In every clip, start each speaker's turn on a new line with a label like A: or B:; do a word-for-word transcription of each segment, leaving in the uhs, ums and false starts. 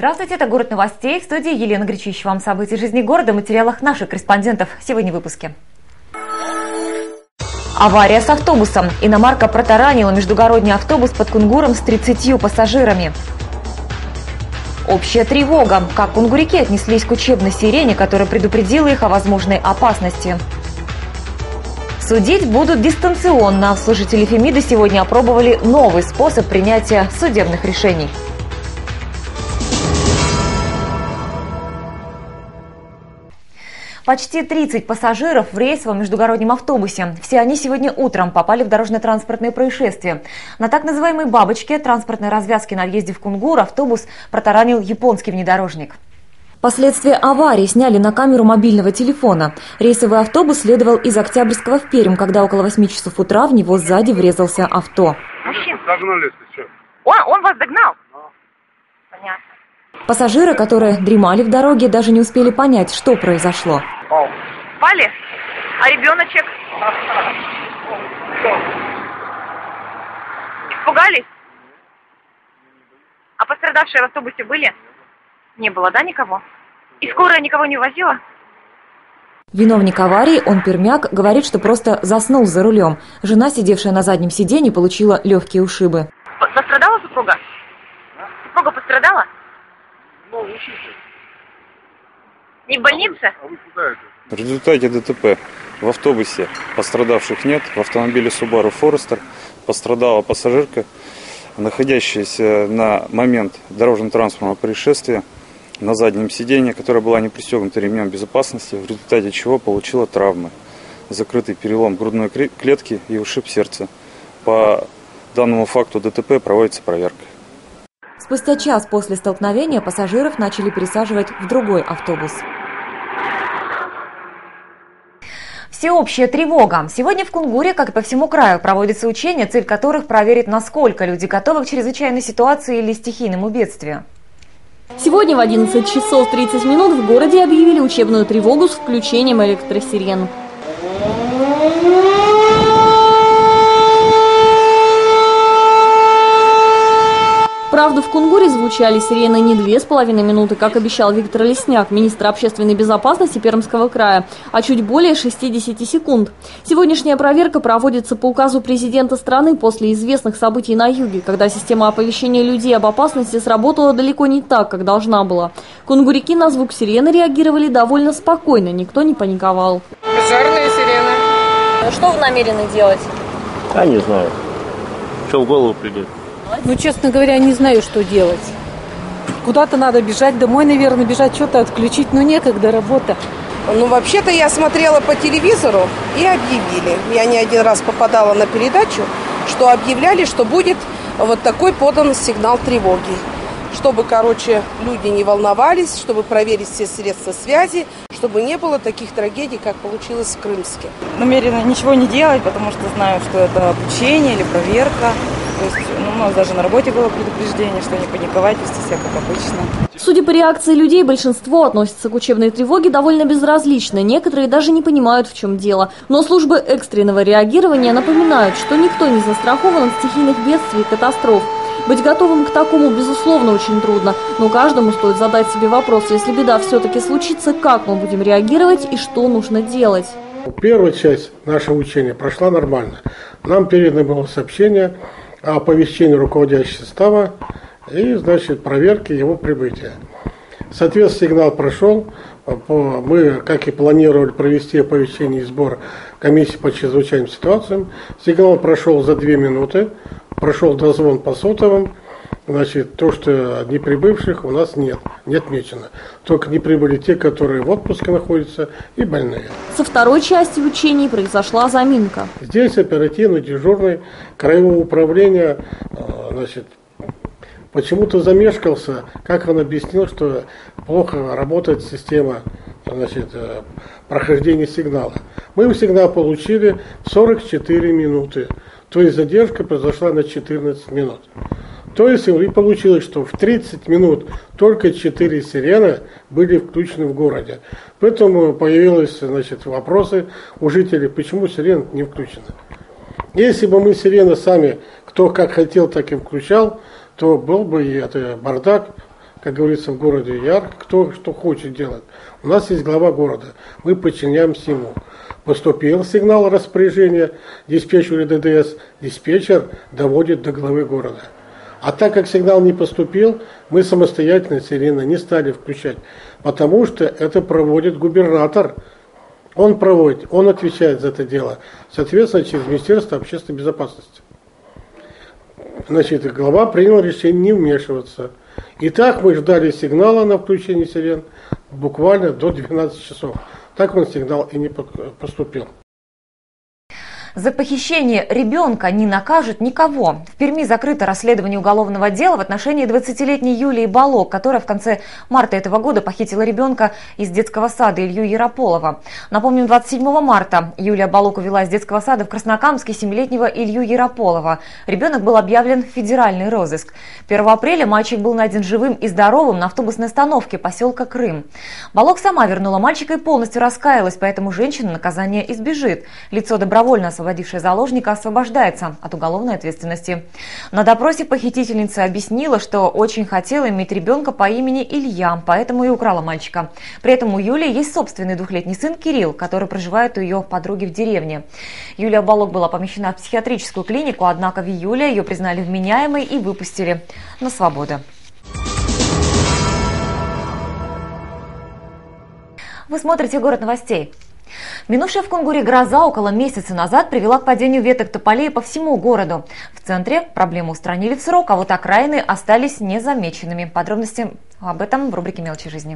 A: Здравствуйте, это «Город новостей». В студии Елена Гречищева. Вам события жизни города в материалах наших корреспондентов. Сегодня в выпуске. Авария с автобусом. Иномарка протаранила междугородний автобус под Кунгуром с тридцатью пассажирами. Общая тревога. Как кунгуряки отнеслись к учебной сирене, которая предупредила их о возможной опасности. Судить будут дистанционно. Служители Фемиды сегодня опробовали новый способ принятия судебных решений. Почти тридцать пассажиров в рейсовом междугороднем автобусе. Все они сегодня утром попали в дорожно-транспортное происшествие. На так называемой «бабочке» транспортной развязки на въезде в Кунгур автобус протаранил японский внедорожник. Последствия аварии сняли на камеру мобильного телефона. Рейсовый автобус следовал из Октябрьского в Пермь, когда около восьми часов утра в него сзади врезался авто.
B: Мужчина. Догнали, если что.
C: Он, он вас догнал? Понятно.
A: Пассажиры, которые дремали в дороге, даже не успели понять, что произошло.
C: Спали? А ребеночек? Испугались? А пострадавшие в автобусе были? Не было, да, никого? И скорая никого не увозила?
A: Виновник аварии, он пермяк, говорит, что просто заснул за рулем. Жена, сидевшая на заднем сиденье, получила легкие ушибы.
C: Пострадала супруга? Супруга пострадала? Не в больнице?
B: В результате ДТП в автобусе пострадавших нет. В автомобиле Subaru Forester пострадала пассажирка, находящаяся на момент дорожно-транспортного происшествия на заднем сиденье, которая была не пристегнута ремнем безопасности, в результате чего получила травмы. Закрытый перелом грудной клетки и ушиб сердца. По данному факту ДТП проводится проверка.
A: Спустя час после столкновения пассажиров начали пересаживать в другой автобус. Всеобщая тревога. Сегодня в Кунгуре, как и по всему краю, проводятся учения, цель которых проверить, насколько люди готовы к чрезвычайной ситуации или стихийному бедствию.
D: Сегодня в одиннадцать часов тридцать минут в городе объявили учебную тревогу с включением электросирен. Правда, в Кунгуре звучали сирены не две с половиной минуты, как обещал Виктор Лесняк, министр общественной безопасности Пермского края, а чуть более шестидесяти секунд. Сегодняшняя проверка проводится по указу президента страны после известных событий на юге, когда система оповещения людей об опасности сработала далеко не так, как должна была. Кунгуряки на звук сирены реагировали довольно спокойно, никто не паниковал.
E: Пожарные сирены.
D: Что вы намерены делать?
F: Я не знаю. Что в голову придет.
E: Ну, честно говоря, не знаю, что делать. Куда-то надо бежать, домой, наверное, бежать, что-то отключить, но некогда, работа.
G: Ну, вообще-то я смотрела по телевизору и объявили. Я не один раз попадала на передачу, что объявляли, что будет вот такой подан сигнал тревоги. Чтобы, короче, люди не волновались, чтобы проверить все средства связи, чтобы не было таких трагедий, как получилось в Крымске.
H: Намерена ничего не делать, потому что знаю, что это обучение или проверка. То есть, ну, у нас даже на работе было предупреждение, что не паниковать, вести себя как обычно.
D: Судя по реакции людей, большинство относится к учебной тревоге довольно безразлично. Некоторые даже не понимают, в чем дело. Но службы экстренного реагирования напоминают, что никто не застрахован от стихийных бедствий и катастроф. Быть готовым к такому, безусловно, очень трудно. Но каждому стоит задать себе вопрос, если беда все-таки случится, как мы будем реагировать и что нужно делать.
I: Первая часть нашего учения прошла нормально. Нам передано было сообщение о оповещении руководящего состава и, значит, проверке его прибытия. Соответственно, сигнал прошел. Мы, как и планировали, провести оповещение и сбор комиссии по чрезвычайным ситуациям. Сигнал прошел за две минуты. Прошел дозвон по сотовым. Значит, то, что не прибывших у нас нет, не отмечено. Только не прибыли те, которые в отпуске находятся, и больные.
D: Со второй части учений произошла заминка.
I: Здесь оперативный дежурный краевого управления, значит, почему-то замешкался, как он объяснил, что плохо работает система, значит, прохождения сигнала. Мы сигнал получили в сорок четыре минуты, то есть задержка произошла на четырнадцать минут. То есть и получилось, что в тридцать минут только четыре сирены были включены в городе. Поэтому появились, значит, вопросы у жителей, почему сирены не включены. Если бы мы сирены сами, кто как хотел, так и включал, то был бы и это бардак, как говорится в городе, ярко, кто что хочет делать. У нас есть глава города, мы подчиняемся ему. Поступил сигнал распоряжения диспетчеру ДДС, диспетчер доводит до главы города. А так как сигнал не поступил, мы самостоятельно сирены не стали включать, потому что это проводит губернатор. Он проводит, он отвечает за это дело, соответственно, через Министерство общественной безопасности. Значит, глава принял решение не вмешиваться. И так мы ждали сигнала на включение сирен буквально до двенадцати часов. Так он сигнал и не поступил.
A: За похищение ребенка не накажут никого. В Перми закрыто расследование уголовного дела в отношении двадцатилетней Юлии Балок, которая в конце марта этого года похитила ребенка из детского сада Илью Ярополова. Напомним, двадцать седьмого марта Юлия Балок увела из детского сада в Краснокамске семилетнего Илью Ярополова. Ребенок был объявлен в федеральный розыск. первого апреля мальчик был найден живым и здоровым на автобусной остановке поселка Крым. Балок сама вернула мальчика и полностью раскаялась, поэтому женщина наказания избежит. Лицо, добровольно освободившая заложника, освобождается от уголовной ответственности. На допросе похитительница объяснила, что очень хотела иметь ребенка по имени Илья, поэтому и украла мальчика. При этом у Юлии есть собственный двухлетний сын Кирилл, который проживает у ее подруги в деревне. Юлия Балок была помещена в психиатрическую клинику, однако в июле ее признали вменяемой и выпустили на свободу. Вы смотрите «Город новостей». Минувшая в Кунгуре гроза около месяца назад привела к падению веток тополей по всему городу. В центре проблему устранили в срок, а вот окраины остались незамеченными. Подробности об этом в рубрике «Мелочи жизни».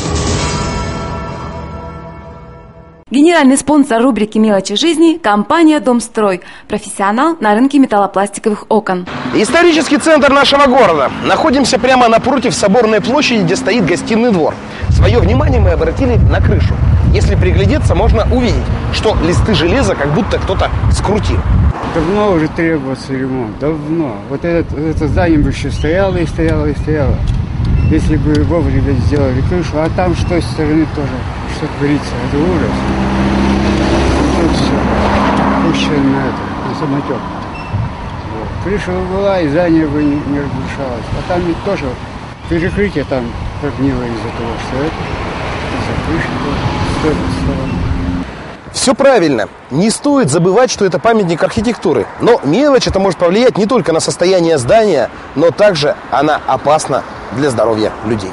J: Генеральный спонсор рубрики «Мелочи жизни» – компания «Домстрой», профессионал на рынке металлопластиковых окон.
K: Исторический центр нашего города. Находимся прямо напротив Соборной площади, где стоит гостиный двор. Свое внимание мы обратили на крышу. Если приглядеться, можно увидеть, что листы железа как будто кто-то скрутил.
L: Давно уже требуется ремонт, давно. Вот это, это здание бы еще стояло и стояло и стояло. Если бы вовремя сделали крышу, а там с той стороны тоже что творится, это ужас. Тут все пущено на это, на самотек. Вот. Крыша была, и здание бы не, не разрушалось. А там ведь тоже перекрытие там прогнило из-за того, что это, из-за крыши тоже, с той стороны.
K: Все правильно. Не стоит забывать, что это памятник архитектуры. Но мелочь это может повлиять не только на состояние здания, но также она опасна для здоровья людей.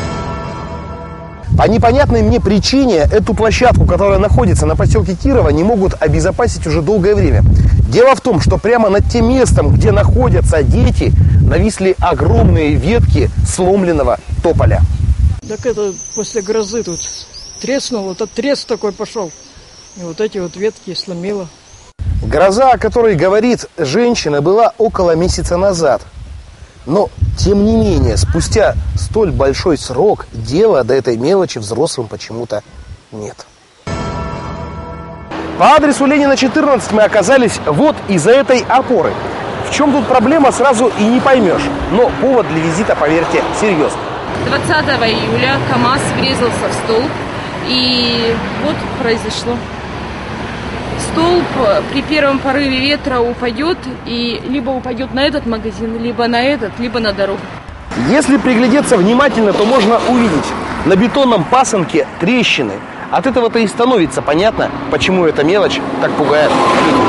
K: По непонятной мне причине эту площадку, которая находится на поселке Кирова, не могут обезопасить уже долгое время. Дело в том, что прямо над тем местом, где находятся дети, нависли огромные ветки сломленного тополя.
M: Так это после грозы тут треснуло, этот треск такой пошел. И вот эти вот ветки сломило.
K: Гроза, о которой говорит женщина, была около месяца назад. Но, тем не менее, спустя столь большой срок дела до этой мелочи взрослым почему-то нет. По адресу Ленина четырнадцать мы оказались вот из-за этой опоры. В чем тут проблема, сразу и не поймешь. Но повод для визита, поверьте, серьезный.
N: двадцатого июля КамАЗ врезался в столб. И вот произошло. Столб при первом порыве ветра упадет, и либо упадет на этот магазин, либо на этот, либо на дорогу.
K: Если приглядеться внимательно, то можно увидеть на бетонном пасынке трещины. От этого-то и становится понятно, почему эта мелочь так пугает людей.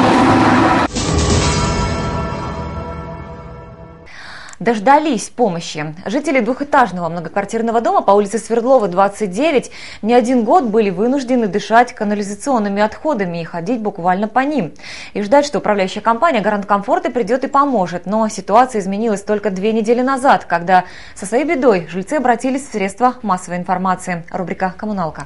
A: Дождались помощи. Жители двухэтажного многоквартирного дома по улице Свердлова, двадцать девять, не один год были вынуждены дышать канализационными отходами и ходить буквально по ним. И ждать, что управляющая компания «Гарант Комфорта» придет и поможет. Но ситуация изменилась только две недели назад, когда со своей бедой жильцы обратились в средства массовой информации. Рубрика «Коммуналка».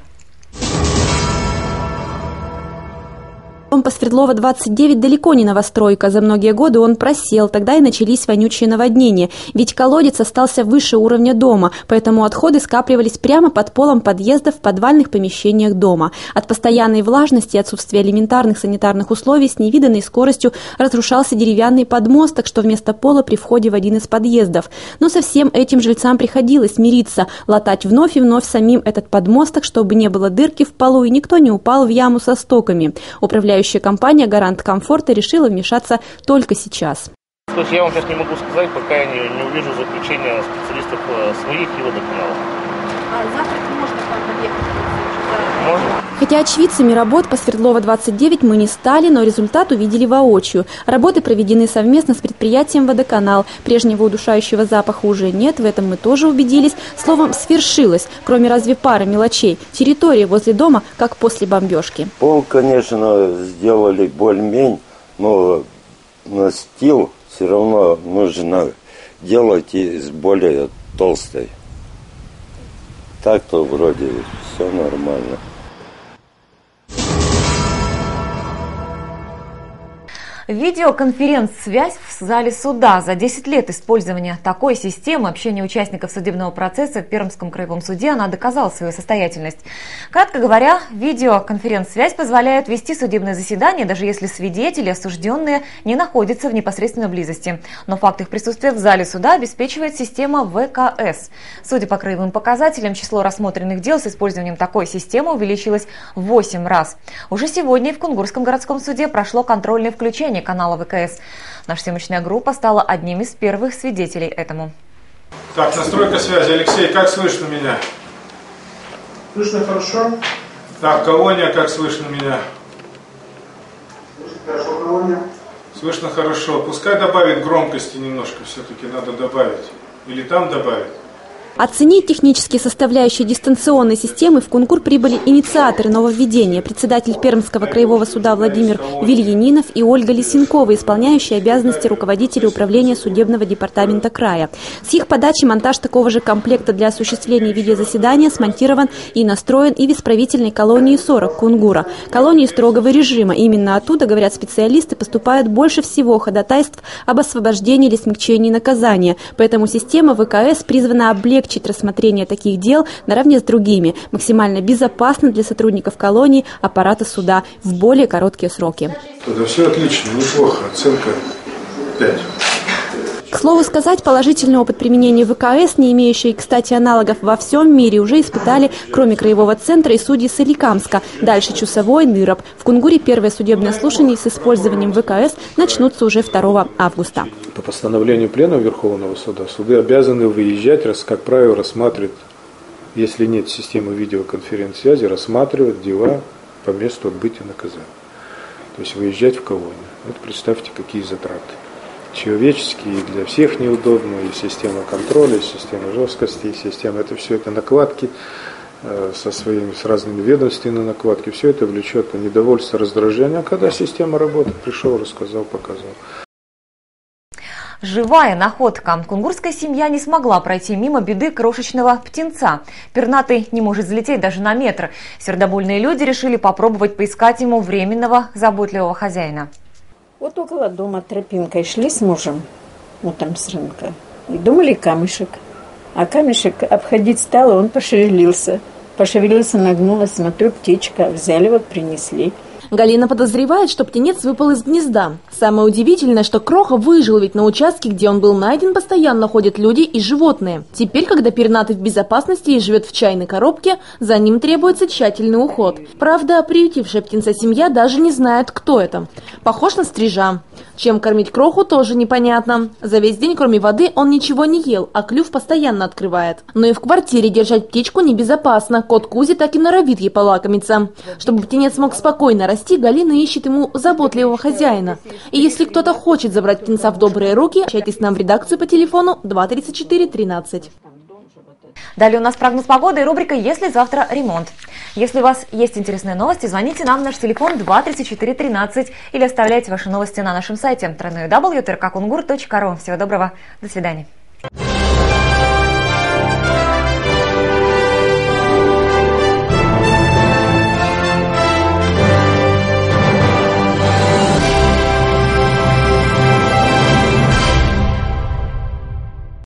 J: Дом по Свердлова, двадцать девять далеко не новостройка. За многие годы он просел, тогда и начались вонючие наводнения. Ведь колодец остался выше уровня дома, поэтому отходы скапливались прямо под полом подъезда в подвальных помещениях дома. От постоянной влажности и отсутствия элементарных санитарных условий с невиданной скоростью разрушался деревянный подмосток, что вместо пола при входе в один из подъездов. Но со всем этим жильцам приходилось мириться, латать вновь и вновь самим этот подмосток, чтобы не было дырки в полу и никто не упал в яму со стоками. Управляющая компания «Гарант Комфорта» решила вмешаться только сейчас.
F: То есть я вам сейчас не могу сказать, пока я не, не увижу заключения специалистов своих и водоканала.
J: А завтра можно к вам подъехать?
F: Можно.
J: Хотя очевидцами работ по Свердлова двадцать девять мы не стали, но результат увидели воочию. Работы проведены совместно с предприятием «Водоканал». Прежнего удушающего запаха уже нет, в этом мы тоже убедились. Словом, свершилось, кроме разве пары мелочей. Территория возле дома, как после бомбежки.
O: Пол, конечно, сделали более-менее, но настил все равно нужно делать из более толстой. Так-то вроде все нормально.
A: Видеоконференц-связь в зале суда. За десять лет использования такой системы общения участников судебного процесса в Пермском краевом суде она доказала свою состоятельность. Кратко говоря, видеоконференц-связь позволяет вести судебное заседание, даже если свидетели, осужденные, не находятся в непосредственной близости. Но факт их присутствия в зале суда обеспечивает система вэ ка эс. Судя по краевым показателям, число рассмотренных дел с использованием такой системы увеличилось в восемь раз. Уже сегодня в Кунгурском городском суде прошло контрольное включение канала вэ ка эс. Наша съемочная группа стала одним из первых свидетелей этому.
P: Так, настройка связи. Алексей, как слышно меня?
Q: Слышно хорошо.
P: Так, колония, как слышно меня?
Q: Слышно хорошо, колония.
P: Слышно хорошо. Пускай добавит громкости немножко, все-таки надо добавить. Или там добавить.
J: Оценить технические составляющие дистанционной системы в Кунгур прибыли инициаторы нововведения, председатель Пермского краевого суда Владимир Вильянинов и Ольга Лисенкова, исполняющие обязанности руководителя управления судебного департамента края. С их подачи монтаж такого же комплекта для осуществления видеозаседания смонтирован и настроен и в исправительной колонии сорок Кунгура. Колонии строгого режима. Именно оттуда, говорят специалисты, поступает больше всего ходатайств об освобождении или смягчении наказания. Поэтому система вэ ка эс призвана облегчить рассмотрение таких дел наравне с другими, максимально безопасно для сотрудников колонии, аппарата суда в более короткие сроки.
P: Да все отлично, неплохо, оценка пять.
J: К слову сказать, положительный опыт применения вэ ка эс, не имеющий, кстати, аналогов во всем мире, уже испытали, кроме краевого центра, и судьи Соликамска. Дальше Чусовой, Ныроб. В Кунгуре первое судебное слушание с использованием вэ ка эс начнутся уже второго августа.
R: По постановлению Пленума Верховного суда суды обязаны выезжать, раз, как правило, рассматривать, если нет системы видеоконференц-связи, рассматривать дела по месту отбытия наказания. То есть выезжать в колонию. Вот представьте, какие затраты. Человеческие, для всех неудобно, и система контроля, и система жесткости, и система, это все это накладки э, со своими, с разными ведомственными накладки, все это влечет на недовольство, раздражение. А когда система работает, пришел, рассказал, показал.
A: Живая находка. Кунгурская семья не смогла пройти мимо беды крошечного птенца. Пернатый не может взлететь даже на метр. Сердобольные люди решили попробовать поискать ему временного заботливого хозяина.
S: Вот около дома тропинкой шли с мужем, вот там с рынка, и думали камешек. А камешек обходить стало, он пошевелился. Пошевелился, нагнулась, смотрю, птичка, взяли, вот принесли.
D: Галина подозревает, что птенец выпал из гнезда. Самое удивительное, что Кроха выжил, ведь на участке, где он был найден, постоянно ходят люди и животные. Теперь, когда пернатый в безопасности и живет в чайной коробке, за ним требуется тщательный уход. Правда, приютившая птенца семья даже не знает, кто это. Похож на стрижа. Чем кормить Кроху, тоже непонятно. За весь день, кроме воды, он ничего не ел, а клюв постоянно открывает. Но и в квартире держать птичку небезопасно. Кот Кузи так и норовит ей полакомиться. Чтобы птенец мог спокойно расти, Галина ищет ему заботливого хозяина. И если кто-то хочет забрать птенца в добрые руки, обращайтесь к нам в редакцию по телефону два тридцать четыре тринадцать.
A: Далее у нас прогноз погоды и рубрика «Если завтра ремонт». Если у вас есть интересные новости, звоните нам на наш телефон два тридцать четыре тринадцать или оставляйте ваши новости на нашем сайте дабл ю дабл ю дабл ю точка кунгур точка ру. Всего доброго, до свидания.